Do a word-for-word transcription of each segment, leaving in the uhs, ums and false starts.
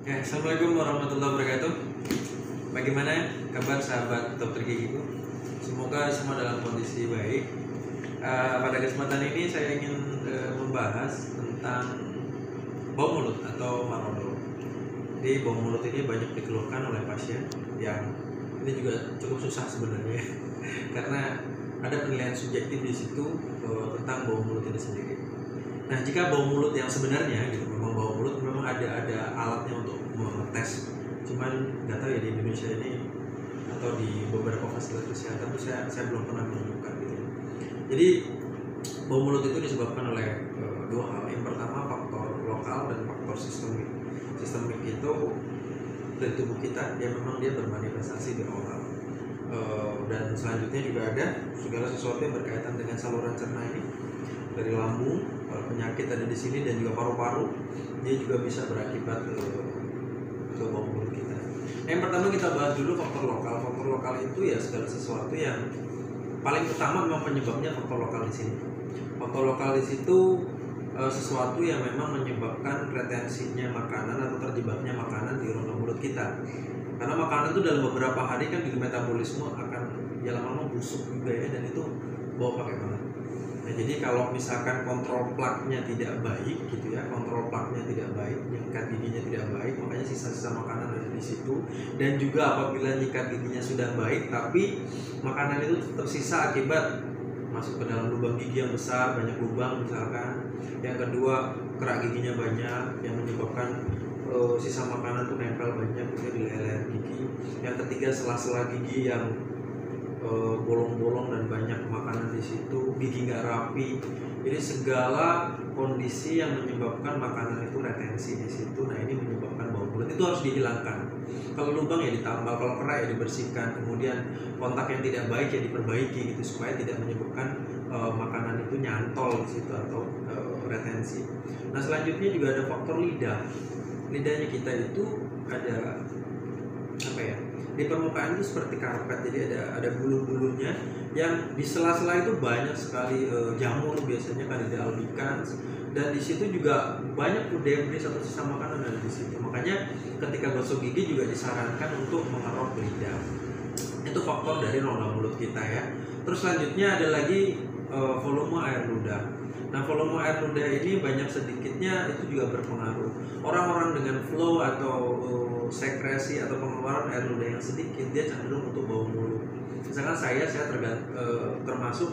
Ya, Assalamualaikum warahmatullahi wabarakatuh. Bagaimana kabar sahabat dokter gigiku? Semoga semua dalam kondisi baik. Uh, pada kesempatan ini saya ingin uh, membahas tentang bau mulut atau marodol. Jadi bau mulut ini banyak dikeluhkan oleh pasien yang ini juga cukup susah sebenarnya karena ada penilaian subjektif di situ uh, tentang bau mulut ini sendiri. Nah, jika bau mulut yang sebenarnya gitu, memang bau mulut memang ada ada alatnya untuk mengetes. Cuman nggak tahu ya di Indonesia ini atau di beberapa fasilitas kesehatan itu saya saya belum pernah menemukan gitu. Jadi bau mulut itu disebabkan oleh e, dua hal. Yang pertama faktor lokal dan faktor sistemik. Sistemik itu dari tubuh kita ya memang dia bermanifestasi di oral. E, dan selanjutnya juga ada segala sesuatu yang berkaitan dengan saluran cerna ini dari lambung. Kalau penyakit ada di sini dan juga paru-paru, dia juga bisa berakibat ke, ke bau mulut kita. Yang pertama kita bahas dulu faktor lokal. Faktor lokal itu ya segala sesuatu yang paling utama memang penyebabnya faktor lokal di sini. Faktor lokal di situ e, sesuatu yang memang menyebabkan retensinya makanan atau terjebaknya makanan di rongga mulut kita. Karena makanan itu dalam beberapa hari kan di metabolisme akan ya lama-lama busuk juga ya, dan itu bau pakai banget. Nah, jadi kalau misalkan kontrol plaknya tidak baik gitu ya, kontrol plaknya tidak baik, nyikat giginya tidak baik, makanya sisa-sisa makanan ada di situ. Dan juga apabila nyikat giginya sudah baik, tapi makanan itu tersisa akibat masuk ke dalam lubang gigi yang besar, banyak lubang misalkan. Yang kedua, kerak giginya banyak, yang menyebabkan uh, sisa makanan itu nempel banyak gitu di leher gigi. Yang ketiga, sela-sela gigi yang bolong-bolong dan banyak makanan di situ, gigi nggak rapi. Jadi segala kondisi yang menyebabkan makanan itu retensi di situ, nah ini menyebabkan bau mulut itu harus dihilangkan. Kalau lubang ya ditambal, kalau kerak ya dibersihkan, kemudian kontak yang tidak baik ya diperbaiki gitu supaya tidak menyebabkan uh, makanan itu nyantol di situ atau uh, retensi. Nah selanjutnya juga ada faktor lidah. Lidahnya kita itu ada apa ya? Di permukaan itu seperti karpet, jadi ada ada bulu-bulunya yang di sela-sela itu banyak sekali e, jamur, biasanya Candida albicans, dan di situ juga banyak debris atau sisa makanan ada di situ. Makanya ketika gosok gigi juga disarankan untuk mengerok lidah. Itu faktor dari rongga mulut kita ya. Terus selanjutnya ada lagi e, volume air ludah. Nah, volume air ludah ini banyak sedikitnya itu juga berpengaruh. Orang-orang dengan flow atau uh, sekresi atau pengeluaran air ludah yang sedikit, dia cenderung untuk bau mulut. Misalkan saya, saya tergant, uh, termasuk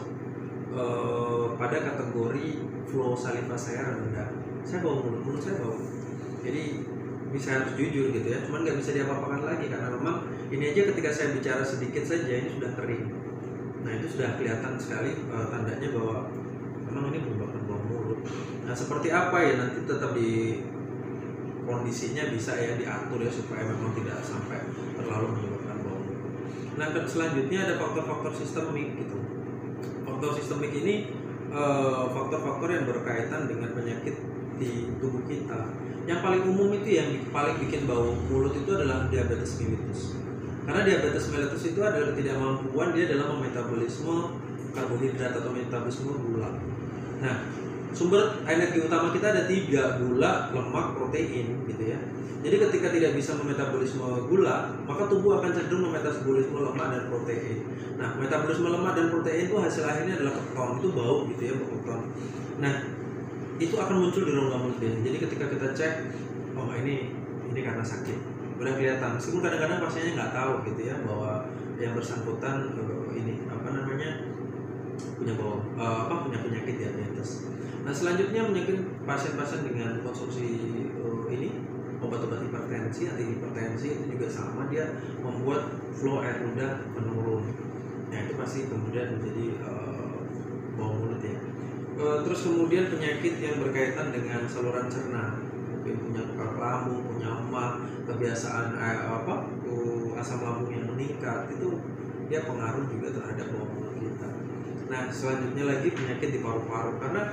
uh, pada kategori flow saliva saya rendah. Saya bau mulut, mulut saya bau. Jadi bisa harus jujur gitu ya. Cuman nggak bisa diapa-apakan lagi karena memang ini aja ketika saya bicara sedikit saja ini sudah kering. Nah itu sudah kelihatan sekali uh, tandanya bahwa memang ini menyebabkan bau mulut. Nah seperti apa ya nanti tetap di kondisinya bisa ya diatur ya supaya memang tidak sampai terlalu menyebabkan bau mulut. Nah selanjutnya ada faktor-faktor sistemik gitu. Faktor sistemik ini uh, faktor-faktor yang berkaitan dengan penyakit di tubuh kita. Yang paling umum itu yang paling bikin bau mulut itu adalah diabetes mellitus. Karena diabetes mellitus itu adalah ketidakmampuan dia dalam memetabolisme karbohidrat atau metabolisme gula. Nah, sumber energi utama kita ada tiga, gula, lemak, protein gitu ya. Jadi ketika tidak bisa memetabolisme gula, maka tubuh akan cenderung memetabolisme lemak dan protein. Nah, metabolisme lemak dan protein itu hasil akhirnya adalah keton, itu bau gitu ya, bau keton. Nah, itu akan muncul di rongga mulut dia. Jadi ketika kita cek, oh ini ini karena sakit, udah kelihatan. Meskipun kadang-kadang pasiennya nggak tahu gitu ya bahwa yang bersangkutan uh, ini apa namanya punya bau uh, apa punya penyakit diabetes. Nah selanjutnya penyakit pasien-pasien dengan konsumsi uh, ini obat-obat hipertensi atau hipertensi itu juga sama, dia membuat flow air ludah menurun. Nah itu pasti kemudian menjadi uh, bau mulut ya. Uh, terus kemudian penyakit yang berkaitan dengan saluran cerna, mungkin punya tukar lambung, punya emah, kebiasaan eh, apa uh, asam lambung yang meningkat, itu dia pengaruh juga terhadap bau mulut kita. Nah selanjutnya lagi penyakit di paru-paru, karena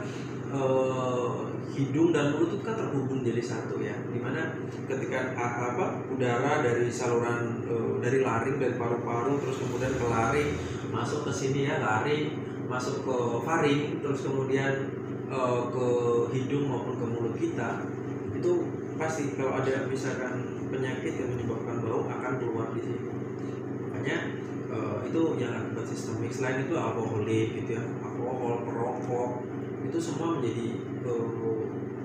uh, hidung dan mulut itu kan terhubung jadi satu ya, dimana ketika apa udara dari saluran uh, dari laring, dari paru-paru terus kemudian ke laring masuk ke sini ya, laring masuk ke faring terus kemudian uh, ke hidung maupun ke mulut kita, itu pasti kalau ada misalkan penyakit yang menyebabkan bau akan keluar di sini. Makanya uh, itu yang akibat sistemik. Selain itu alkoholik gitu ya, alkohol, perokok itu semua menjadi uh,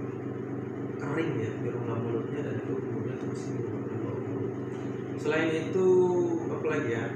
kering ya di rongga mulutnya, dan itu kemudian terus menyebabkan bau mulut. Selain itu apa lagi ya?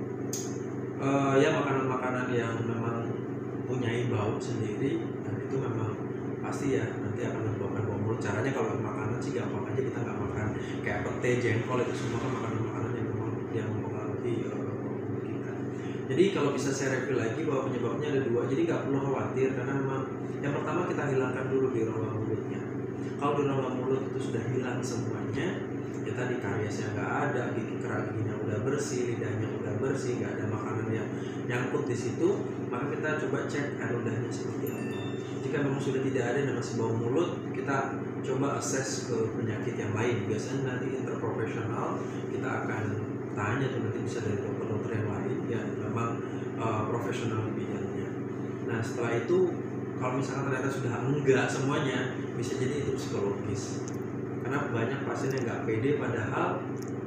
Uh, ya makanan-makanan yang memang punyai bau sendiri, dan itu memang pasti ya nanti akan menyebabkan bau mulut. Caranya kalau makanan sih gampang aja, kita nggak makan kayak pete, jengkol, itu semua kan makanan-makanan yang memang yang mempengaruhi uh, bau mulut kita. Jadi kalau bisa saya review lagi bahwa penyebabnya ada dua, jadi nggak perlu khawatir, karena memang yang pertama kita hilangkan dulu di rongga mulutnya. Kalau di rongga mulut itu sudah hilang semuanya, ya tadi kariesnya nggak ada, gigi kerak giginya udah bersih, lidahnya udah bersih, nggak ada makanan yang nyangkut di situ, maka kita coba cek air ludahnya seperti apa. Jika memang sudah tidak ada yang masih bau mulut, kita coba akses ke penyakit yang lain. Biasanya nanti interprofesional kita akan tanya tuh, nanti bisa dari dokter-dokter yang lain yang memang uh, profesional di bidangnya. Nah setelah itu kalau misalkan ternyata sudah enggak semuanya, bisa jadi itu psikologis. Karena banyak pasien yang nggak pede, padahal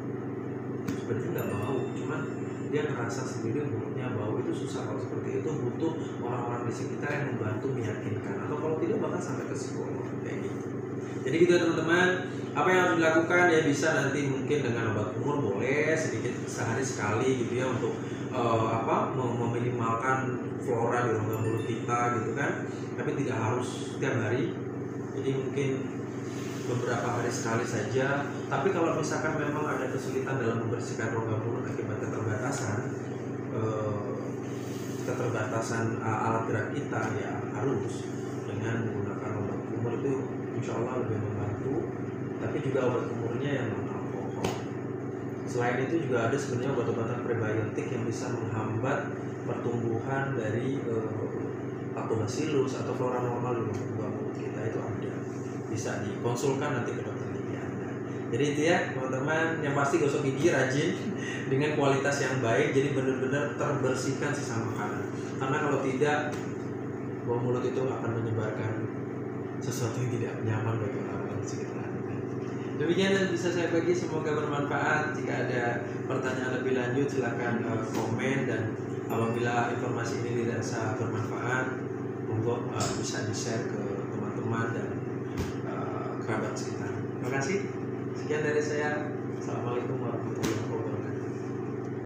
sebenarnya nggak bau, cuman dia ngerasa sendiri mulutnya bau. Itu susah kalau seperti itu, butuh orang-orang di sekitar yang membantu meyakinkan, atau kalau tidak bahkan sampai ke psikolog kayak gitu. Jadi gitu teman-teman, apa yang harus dilakukan ya bisa nanti mungkin dengan obat kumur boleh sedikit sehari sekali gitu ya, untuk uh, apa meminimalkan flora di rongga mulut kita gitu kan, tapi tidak harus setiap hari. Jadi mungkin beberapa hari sekali saja. Tapi kalau misalkan memang ada kesulitan dalam membersihkan rongga mulut akibat keterbatasan eh, keterbatasan uh, alat gerak kita, ya harus dengan menggunakan obat kumur. Itu insya Allah lebih membantu. Tapi juga obat kumurnya yang non alkohol. Selain itu juga ada sebenarnya obat-obatan prebiotik yang bisa menghambat pertumbuhan dari uh, lactobacillus atau flora normal di rongga mulut kita, itu ada. Bisa dikonsulkan nanti ke dokter gigi Anda. Jadi itu ya teman-teman, yang pasti gosok gigi rajin dengan kualitas yang baik, jadi benar-benar terbersihkan sisa makanan. Karena kalau tidak, bau mulut itu akan menyebarkan sesuatu yang tidak nyaman bagi orang-orang di sekitar Anda. Demikian yang bisa saya bagi, semoga bermanfaat. Jika ada pertanyaan lebih lanjut silahkan uh, komen, dan apabila informasi ini dirasa bermanfaat, monggo uh, bisa di-share ke teman-teman dan kerabat sekitar. Terima kasih. Sekian dari saya. Assalamualaikum warahmatullahi wabarakatuh.